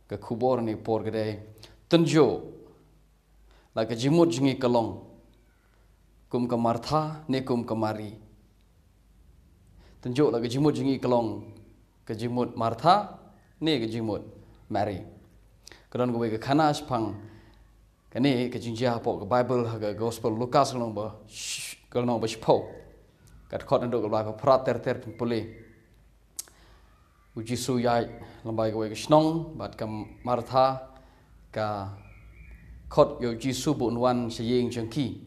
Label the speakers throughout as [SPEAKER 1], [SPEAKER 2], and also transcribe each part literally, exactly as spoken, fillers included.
[SPEAKER 1] ke kubur ni por gede tynjuh la ke Jingmut jingi kalong kum ke Martha ni kum ke Mary tynjuh la ke Jingmut jingi kalong ke Jingmut Martha ni ke Jingmut Mary kadon go ke khana spang kani ke jingjah po ke Bible ha ke Gospel Lukas kalong ba kalong ba shpo kat khot ndok ba prat ter ter puli uji su yai lambai go ke snong bat ke Martha ka khot yo Jisu bun wan seying jengki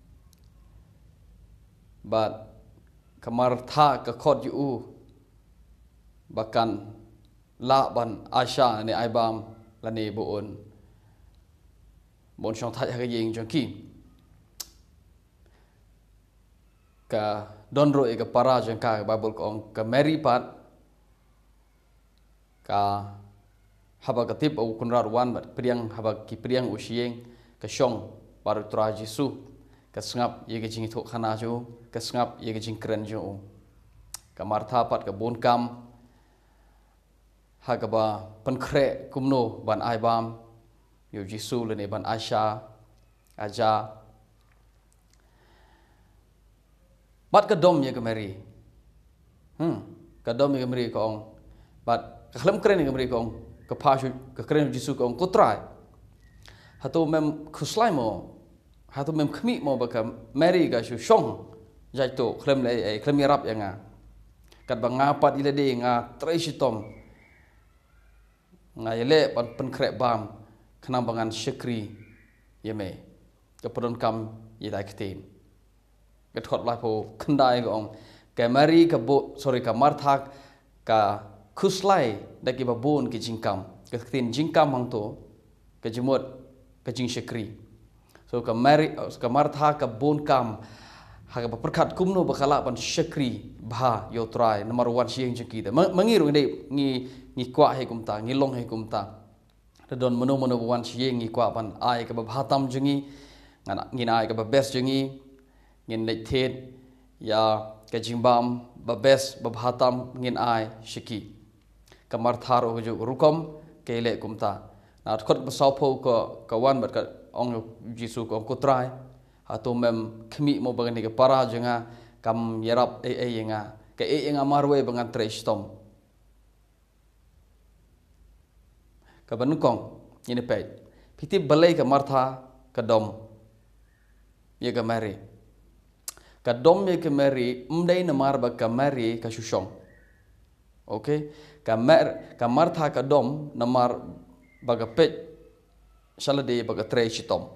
[SPEAKER 1] bat ke Martha ke khot yu bakan la ban Asha ni aibam lani buun bon chong thai ha ying jengki ka donro e ke para jengka Bible ko ke Mary pat ka haba katip au kunrar wan bat priang haba ki priang usieng ke syong baru tra Jisu ke sngap ye ke jing thok khana jo ke sngap ye ke jing kren jo ka Martha pat ke bon kam ha ka ba pan khre kumno ban ai bam yo Jisu le ne ban Asha aja bat ka dom ye ke Mary hmm ka dom ye ke Mary ko ong bat ka khlam kren ye ke Mary ko ong ke pashu ke keren Jisu ko ko try hatu mem khuslai mo hatu mem khmi mo baka Mary ga shu shong jai to khlem le ai khlem yarap yanga kat banga pat ile de nga tresitom nga yele pan pen krek bam khnam bangan shikri yeme ke podon kam yidai ktin ke thot lai po khandai ko ong ke Mary ka bo sorry ka Martha ka khuslai daki babun ke jingkam ke tin jingkam hang to ke Jingmut ke jing shikri so ka Mary ka Martha ka bon kam ha ka perkhat kumno bakala ban shikri bha yo try number one sieng jengki de mangiru de ngi ngi kwa he kumta ngi long he kumta don mono mono wan sieng ngi kwa ban ai ka ba tam jengi ngana ngi ai ka ba best jengi ngin le thet ya ke jingbam ba best ba tam ngin ai shiki ka Martha ro ju rukom ke le kumta na khot ba sau pho ko ka wan bat ka ong Jisu ko ko try ha to mem khmi mo bang ni ke para jenga kam yarap e e yenga ke e yenga marwe bangan trestom ka ban kong ni pe piti balai ka Martha ka dom ye ka Mary ka dom ye ka Mary umdai na mar ba ka Mary ka shushong okay ka Mer ka Martha ka dom na mar baga pet salade baga tre chitom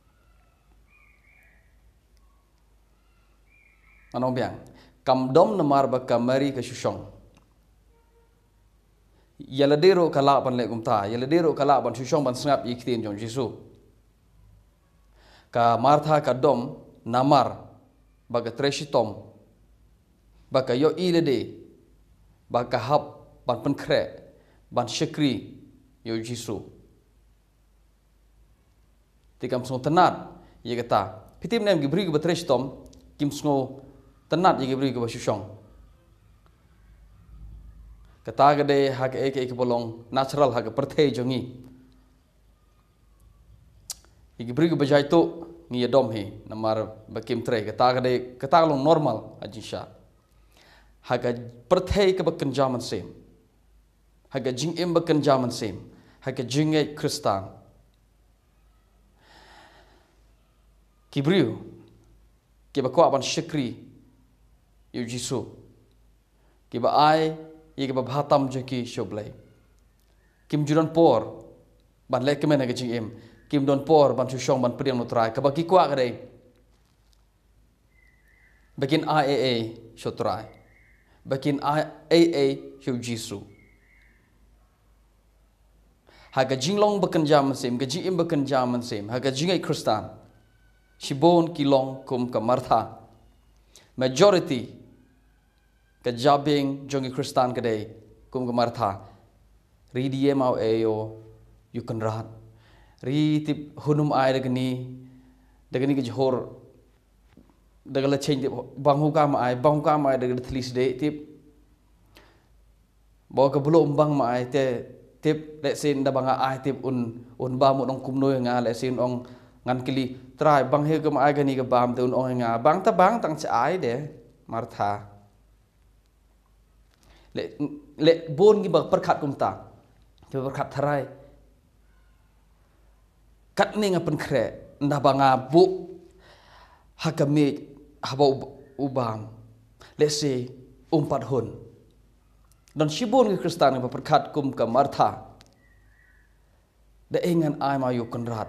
[SPEAKER 1] anong biang kam dom na mar baga Mary ka shushong yaladero kala ban le kumta yaladero kala ban shushong ban snap yiktin jong Jisu ka Martha ka dom na mar baga tre chitom baga yo ilade baga hab ban pen kre ban shikri yo Jisu tikam sno tenat ye kata pitim nem gibri ke batrestom kim sno tenat ye gibri ke basushong kata gade hak ek ek bolong natural hak perthei jongi ye gibri ke bajai to ni dom he namar bakim tre kata gade kata long normal ajisha hak perthei ke bakenjaman sem hak jing em bakenjaman sem hak jinge Kristan kibriu kiba ko ban shikri yu Jisu kiba ai ye kiba bhatam jeki shoblai kim juran por ban le kemen ga jing em kim don por ban chushong ban priang no trai kaba ki kwa gade bakin a a a shotrai bakin a a a yu Jisu haga jinglong bakan jaman sem ga jing em bakan jaman sem haga jingai Kristan Shibon kilong kum ka Martha majority ka jabing jongi Kristan kadai kum ka Martha ri die mau ayo you can rat ri tip hunum ai dagni dagni ke jhor dagala change banghu ka ma ai banghu ka ma ai dagal thlis de tip bawa ke belum bang ma ai te tip lek sin da banga ai tip un un ba mu nong kum noi nga lek sin ong ngan kili trai bang he kem ai gani ke bam te un ong nga bang ta bang tang cha ai de Martha lek lek bon gi bak perkhat kum ta ke perkhat tharai kat ni nga pen kre nda banga bu hakami haba ubam lek si umpat hun dan sibun ke Kristen yang berkat kum ke Martha da ingan ai ma yu konrat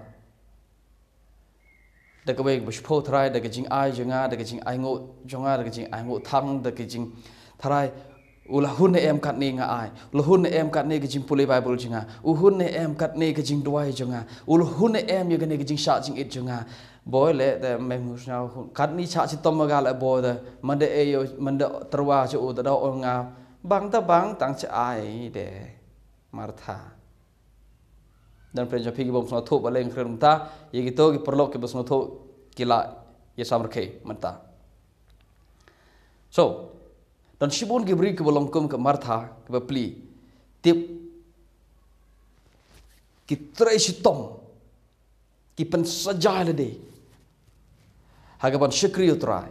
[SPEAKER 1] da ke wei bespo trai da ke jing ai jonga da ke jing ai ngo jonga da ke jing ai ngo thang da ke jing trai ula hun ne em kat ni nga ai ula hun ne em kat ni ke jing pulai bible jonga u hun ne em kat ni ke jing duai jonga ula hun ne em yu ke ni ke jing sha jing it jonga boy le da me musna kat ni cha si tom ga la boy da man de e yo man de terwa chu u da do nga bang ta bang tang cha ai de Martha dan prenja pigi bom sno tho baleng khrem ta ye gitu ki perlo ki bosno tho kila ye samrke manta so dan sibun ki beri ki bolong kum ke Martha ke bapli tip ki tre sitom ki pen sajai le de hagaban syukri utrai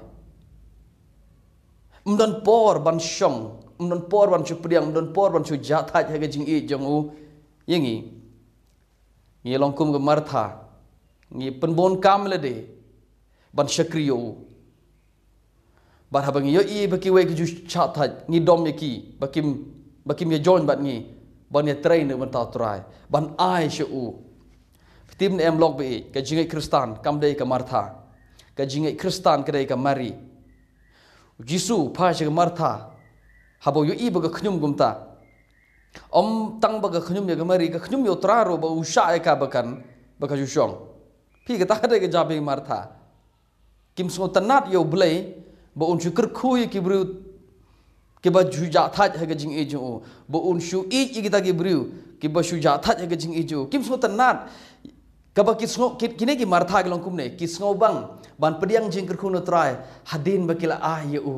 [SPEAKER 1] mdan por ban syong mdan por ban chu priang mdan por ban chu jathai haga jing i jong u yengi ngi longkum ke Martha ngi penbon kam le de ban syukri u ban habang yo i baki we ke ju jathai ngi dom yaki bakim bakim ye join bat ngi ban ye train ban ta trai ban ai shu u tim em log be ke jingai Kristen kam dei ke Martha ke jingai Kristen ke dei ke Mary Jisu pa ke Martha habo yo i baga khnyum gumta om tang baga khnyum ya ke Mary ke khnyum yo traro ba usha ka bakan baka ju shong pi ke ta de ke jabe Martha kim so tanat yo blai ba un shukr khui ki bru ke ba ju ja tha ha ke jing e ju ba un shu i i kita ki bru ki ba shu ja tha ha ke jing e ju kim so tanat kaba kisngo kini ki Martha ke longkum ne kisngo bang ban pediang jing ker kuno trai hadin bakila ah ye u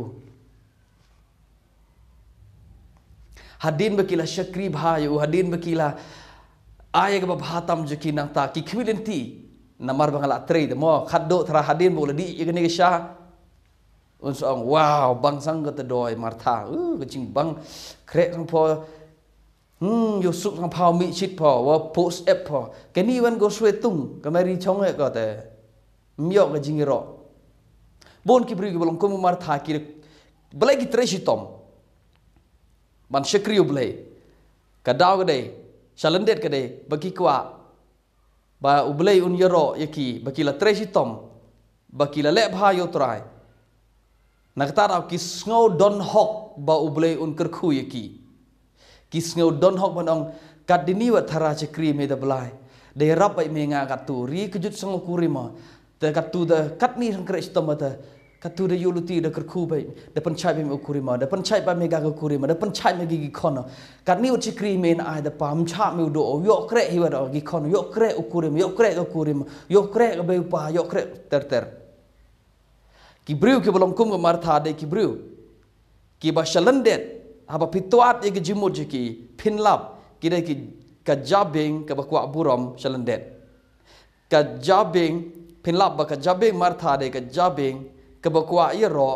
[SPEAKER 1] hadin bakila syakri bha ye u hadin bakila ay ke bhatam jeki nang ta ki khwilenti namar bangala tre de mo khaddo thra hadin bo ladi ye ne sha un song wow bang sang ke doi Martha u ke jing bang krek sang po hmm yo suk sang phao mi chit po wa post app po ke ni wan go swe tung ke mari chong e ko te myo ke jing ro bon ki bri ke bolong ko Martha ki belai ki tre sitom ban syakri blai ka daw ke dei salendet ke dei bagi kwa ba ublai un yero yaki bagi la tre sitom bagi la le bha yo trai nakta raw ki sngo don hok ba ublai un ker khu yaki ki sngo don hok banong kat dini wa thara chakri me da blai de rap bai me nga kat tu ri kejut sango kurima te kat tu da kat ni sang kre sitom ta kat tu da yuluti da ker khu bai da panchai me kurima da panchai ba me ga ga kurima da panchai me gi khono kat ni wa chakri me na ai da pam cha me do yo kre hi wa do gi khono yo kre ukurima yo kre ga kurima yo kre ga bai pa yo kre ter ter ki briu ke bolong kum ke Martha de ki briu ki ba shalandet haba pituat ye ke jimut je ki pinlap ki de ki ka jabing ke ba kwa burom shalandet ka jabing pinlap ba ka jabing Martha de ka jabing ke ba kwa ye ro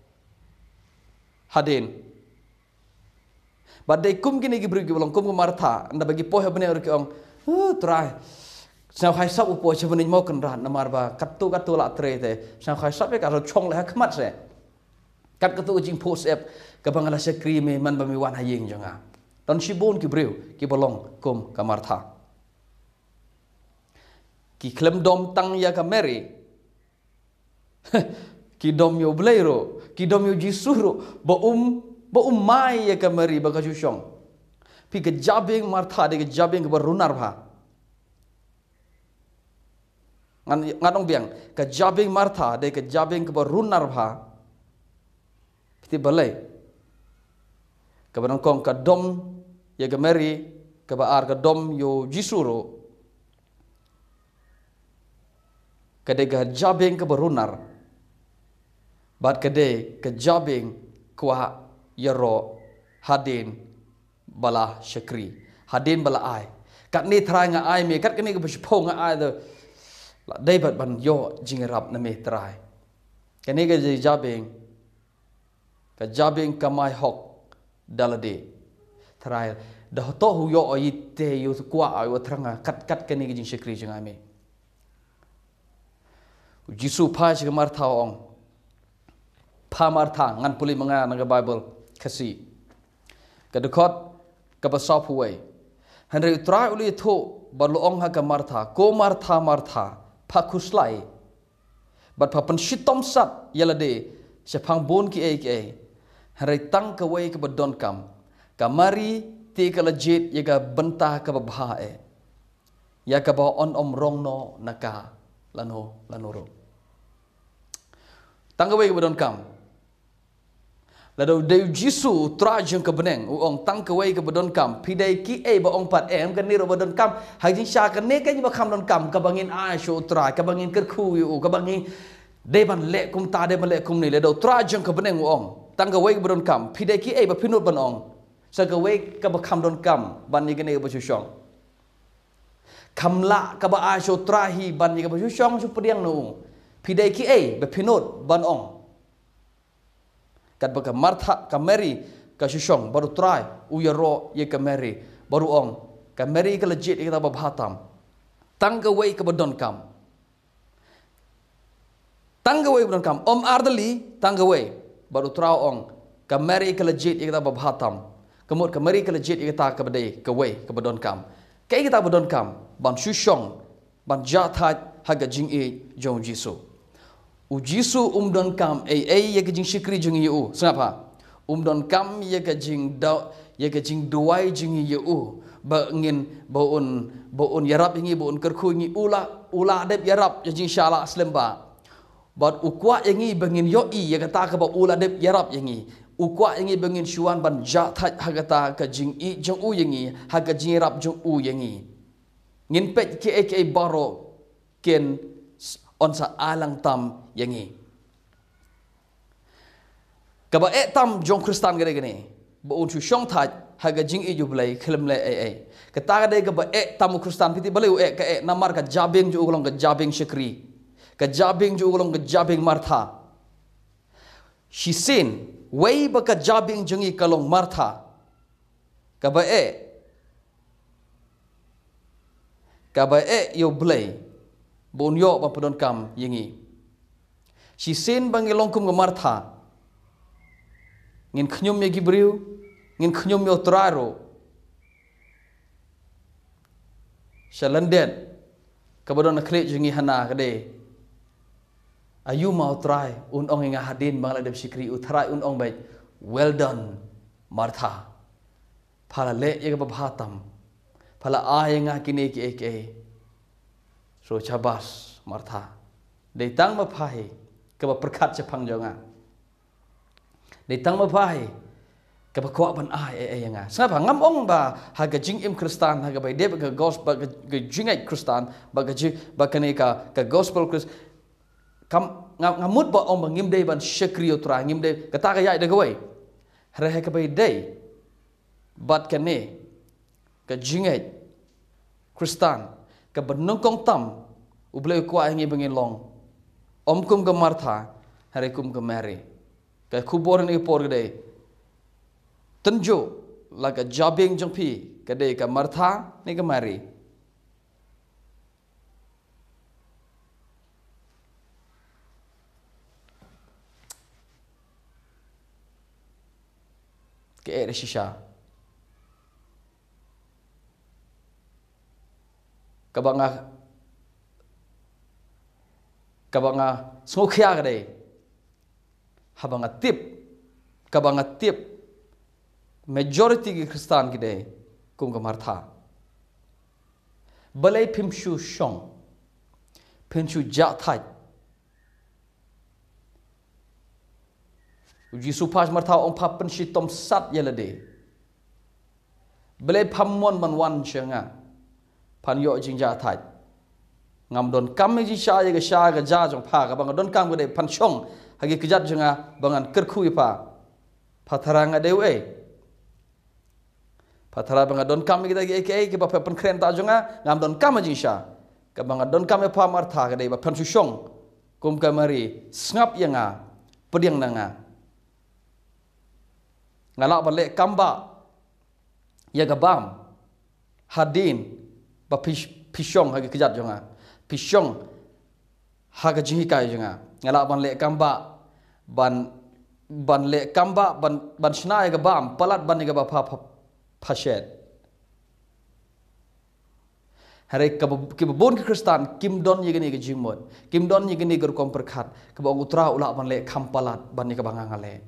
[SPEAKER 1] hadin ba de kum kini ki briu ke bolong kum ke Martha anda bagi poh bene ur ke ong uh trai sao khai sắp upo cho mình mau cần rán namar ba cắt tu cắt tu lạ tre thế sao khai sắp cái rồi chong lại khmat se cắt cắt tu jing post app cái bang ala sekri me man ba mi wan haying jonga don shibun ki breu ki bolong kum ka Martha ki klem dom tang ya ka Mary ki dom yo bleiro ki dom yo jisuro ba um ba um mai ya ka Mary ba ka jushong pi ke jabing Martha de ke jabing ke barunar ba ngan ngadong biang ke jabing Martha de ke jabing ke barunar bha piti balai ke banong kong ke dom ya ke Mary ke baar ke dom yo jisuro ke de ke jabing ke barunar bat ke de ke jabing kwa yaro hadin bala syakri hadin bala ai kat ni trai nga ai me kat kani ka bishpo nga ai the David ban yo jingrap na me trai kani ka jabing ka jabing kamai hok dalade trai dah to hu yo ai te yo kwa ai wa thranga kat kat kani ka jing shikri jinga me Jisu pa chi Martha ong pa Martha ngan puli manga na Bible kasi kadukot ka basop huai Henry try uli tho balong ha ka Martha ko Martha Martha pa kuslai bat pa pen shitom sat yalade se phang bon ki ai ki Henry tang ka wai ka badon kam ka mari ti ka legit ya ka bentah ka babha e ya ka ba on om rong no naka lano lanoro tang ka wai ka badon kam Lalu Dewi Jisu trajang ke beneng, uang tang kawai ke bedon kam, pidai ki eh baong pat em kan ni ro bedon kam, hajing sya kan ne kan ni bakam don kam, kabangin aisho tra, kabangin kerku yu, kabangin deban lek kum ta deban lek kum ni, lalu trajang ke beneng uang tang kawai ke bedon kam, pidai ki eh bapinut banong, sakawai ke bakam don kam, ban ni kan ni bersusyong, kamla kaba aisho trahi ban ni kan bersusyong supediang nu, pidai ki eh bapinut banong. Kat baka Martha ka Mary ka Shushong baru try uyaro ye ka Mary baru ong ka Mary ka legit kita babhatam tangga wei ka badon kam tangga wei badon kam om ardali tangga wei baru try ong ka Mary ka legit kita babhatam kemut ka Mary ka legit kita ka badai ka wei ka badon kam kai kita badon kam ban Shushong ban jathat haga jing e jong Jisu Ujisu umdon kam ay ay ya kajing shikri jing yu sengapa umdon kam ya kajing da ya kajing duai jing yu ba ngin baun baun yarap ingi baun kerku ingi ula ula adep yarap ya jing shala aslemba bat ukwa ingi bangin yo i ya kata ka ba ula adep yarap ingi ukwa ingi bangin shuan ban jathat hagata kajing i jong u ingi haga jing rap jong u ingi ngin pet ke ke baro ken onsa alang tam yangi kaba e tam jong kristan gare gane bo un chu shong tha haga jing e jublai khilm le e e kata ga de kaba e tam kristan piti bale e ka e namar ka jabing ju ulong ka jabing shikri ka jabing ju ulong ka jabing Martha she sin way ba ka jabing jungi kalong Martha kaba e kaba e yo blai Bon yo ba pedon kam yingi. Si sen bangilong kum Martha. Ngin khnyum ye gibriu, ngin khnyum yo traro. Shalanden kabadon nakle jingi hana kade. Ayu mau try un ong inga hadin bangla deb sikri utrai un ong bai. Well done Martha. Phala le ye ba bhatam. Phala ayenga kine ki ek e. So chabas Martha dei tang ma phai ka ba prakhat che phang jonga dei tang ma phai ka ba kwa ban ai e yanga sa ba ngam ong ba ha ga jing im kristan ha ga bai de ga gospel ga jing ai kristan ba ga ji ba kane ka ka gospel kris kam ngamut ba ong ba ngim dei ban shakri otra ngim dei ka ta ga yai de ga wei re ha ka bai dei bat kane ka jing ai kristan ka benung kong tam ublai kwa ngi bengin long om kum ke Martha hari kum ke Mary ka kubor ni por gede tynjuh la ka jabing jong pi gede ka Martha ni ke Mary ke er shisha kabanga kabanga smokhya gade habanga tip kabanga tip majority ki kristan gide kum ka Martha balai phimshu shong phimshu ja thai Jisu pas Martha ong pa pen shitom sat yelade balai phammon man wan chenga pan yo jing ja thai ngam don kam ji sha ye ga sha ga ja jong pha ga bang don kam ga de pan chong ha gi kijat jonga bangan kerkhu pa phatharanga deu e Patara bang don kam kita ke ke ke ba pen kren ta jonga ngam don kam jing sha ka bang don kam e pa Martha ka dei ba pen su shong kum ka mari snap yanga pediang nanga ngala ba le kamba ya ga bam hadin ba pish pishong ha ke jat jonga pishong ha ga jing kai jonga ngala ban le kamba ban ban le kamba ban ban shna ya ga bam palat ban ga ba pa pashet hari ke bon ke Kristan kim don ye gani ke jingmut kim don ye gani ger kom perkhat ke ba utra ula ban le khampalat ban ke banga ngale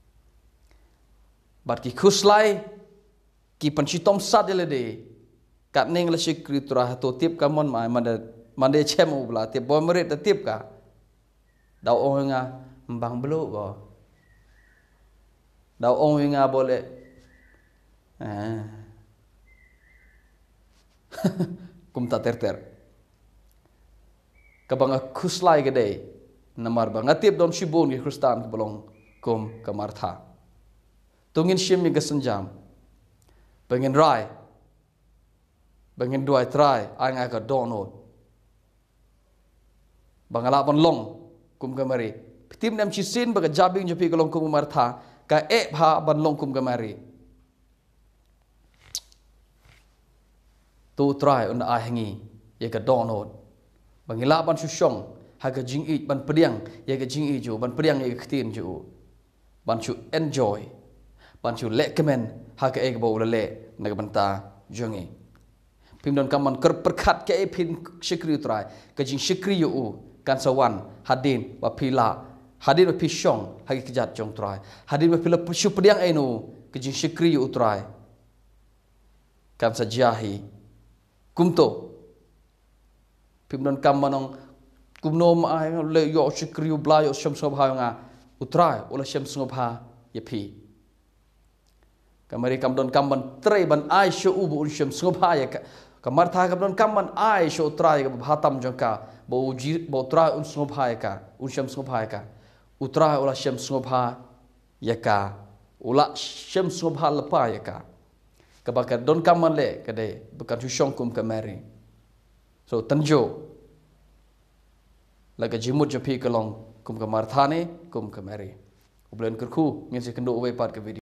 [SPEAKER 1] bat ki khuslai ki panchitom sadele de kat ning la sikritura to tip ka mon ma mande mande chem u bla tip bo merit tip ka dau ong nga mbang belu go dau ong nga boleh ah kum ta ter ter ka banga khuslai ge dei namar banga tip don shibon ke Kristan ke bolong kum ka Martha tungin shim mi gasenjam pengen rai pengen duai try ai nga ka dono bangala bon long kum ka mari tim nam chi sin ba jabing jopi ka long kum Martha ka e bha ban long kum ka mari tu try un ai hangi ye ka dono bangila ban su shong ha ka jing i ban pediang ye ka jing i ju ban pediang ye ka tin ju ban su enjoy ban su lekmen ha ka e ka bo le na ban ta jongi pim don kaman ker perkhat ke e pin shikri try ka jing shikri yu kan sawan hadin wa pila hadin wa pishong ha ki jat jong try hadin wa pila su pediang enu ka jing shikri yu try kan sajahi kumto pim don kam manong kumno ma le yo shikri bla yo sham so bha nga utrai ola sham so bha ye pi kamari kam don kam ban tre ban ai sho u bu sham so bha ya ka Martha kam don kam ban ai sho utrai ka bhatam jong ka bo ji bo utrai un so bha ya ka un sham so bha ya ka utrai ola sham so bha ya ka ola sham so bha la pa ya ka kabaka don kaman le kade bukan shong kum ka mari so tynjuh laga jingmut jopi kalong kum ka Martha ne kum ka mari ublen kerku ngin se kendo we pat ka video